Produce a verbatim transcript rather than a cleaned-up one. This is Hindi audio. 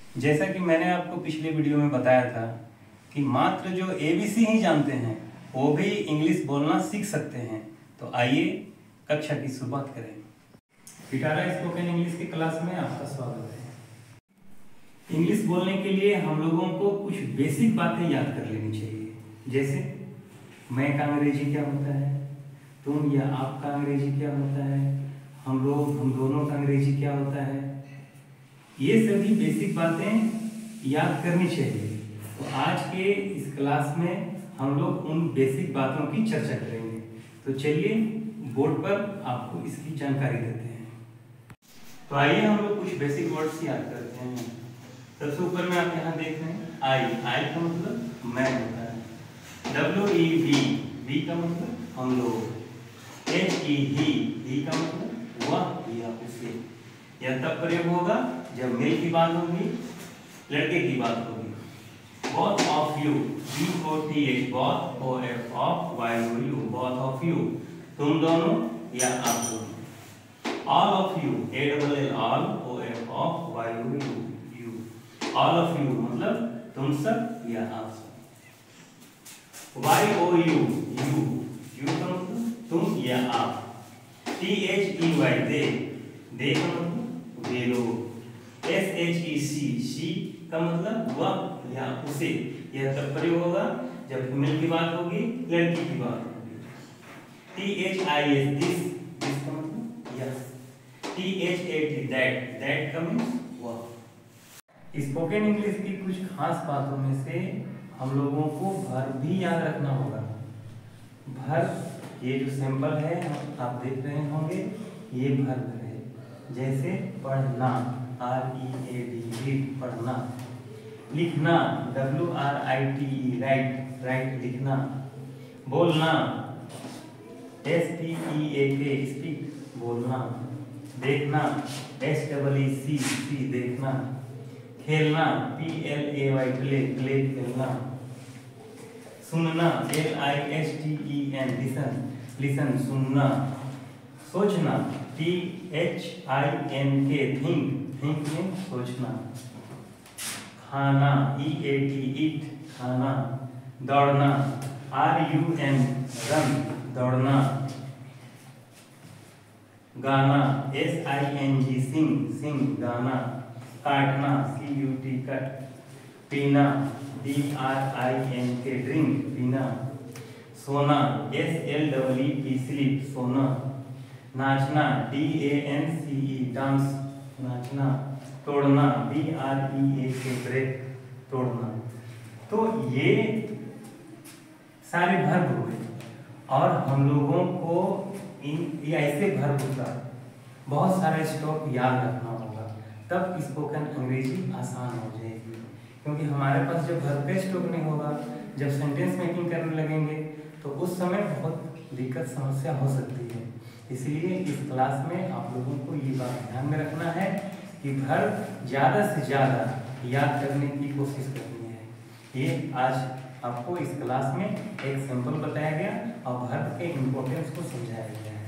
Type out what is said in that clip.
जैसा कि मैंने आपको पिछले वीडियो में बताया था कि मात्र जो एबीसी ही जानते हैं वो भी इंग्लिश बोलना सीख सकते हैं। तो आइए कक्षा की शुरुआत करें। पिटारा स्पोकन इंग्लिश की क्लास में आपका स्वागत है। इंग्लिश बोलने के लिए हम लोगों को कुछ बेसिक बातें याद कर लेनी चाहिए। जैसे मैं का अंग्रेजी क्या होता है, तुम या आपका अंग्रेजी क्या होता है, हम लोग हम दोनों का अंग्रेजी क्या होता है। ये सभी बेसिक बातें याद करनी चाहिए। तो आज के इस क्लास में हम लोग उन बेसिक बातों की चर्चा करेंगे। तो चलिए बोर्ड पर आपको इसकी जानकारी देते हैं। तो आइए हम लोग कुछ बेसिक वर्ड्स याद करते हैं। सबसे ऊपर में आप यहाँ देख रहे हैं आई। आई का मतलब मैं होता है। डब्ल्यू ई वी, वी का मतलब हम लोग। एच ई ही, ही का मतलब वह या उसे। यह तब प्रयोग होगा जब मेल की बात होगी, लड़के की बात होगी। Both of you, B O T H, both O F of Y O U, both of you, तुम दोनों या आप दोनों। All of you, A double L all, O F of Y O U, you, all of you मतलब तुम सब या आप सब। Y O U, you, you का मतलब तुम या आप। T H E Y, they, they का मतलब वे लोग। S H E C, she का मतलब वह या उसे। यह तब प्रयोग होगा जब फीमेल की बात होगी, लड़की की बात होगी। T H I S, this, this का मतलब यस। T H A T, that, that का मीन्स वह। स्पोकन इंग्लिश की कुछ खास बातों में से हम लोगों को वर्ब भी याद रखना होगा। वर्ब, ये जो सिंपल है आप देख रहे होंगे, ये वर्ब है। जैसे पढ़ना, R E A D, read, पढ़ना। लिखना, W R I T E, write, write, लिखना। बोलना, एस टी ई ए के, स्पीक, बोलना। देखना, एस डबल ई सी, सी, देखना। खेलना, P L A Y, play, play, खेलना। सुनना, L I S T E N, listen, listen, सुनना। सोचना, T H I N K, think, think में सोचना। खाना, ई ए टी, ईट, खाना। दौड़ना, आर यू एन, रन, दौड़ना। गाना, S I N G, Singh, sing, गाना। काटना, सी यू टी, कट, पीना, D R I N K, drink, पीना। सोना, S L double E T, sleep, सोना। नाचना, D A N C E, dance, नाचना। तोड़ना, बी आर ई ए के, ब्रेक, तोड़ना। तो ये सारे वर्ब हुए और हम लोगों को इन ये ऐसे वर्ब का बहुत सारे स्टॉक याद रखना होगा, तब स्पोकन अंग्रेजी आसान हो जाएगी। क्योंकि हमारे पास जब वर्ब का स्टॉक नहीं होगा, जब सेंटेंस मेकिंग करने लगेंगे तो उस समय बहुत दिक्कत समस्या हो सकती है। इसलिए इस क्लास में आप लोगों को ये बात ध्यान में रखना है कि वर्ब ज़्यादा से ज़्यादा याद करने की कोशिश करनी है। ये आज आपको इस क्लास में एक सिंपल बताया गया और वर्ब के इम्पोर्टेंस को समझाया गया है।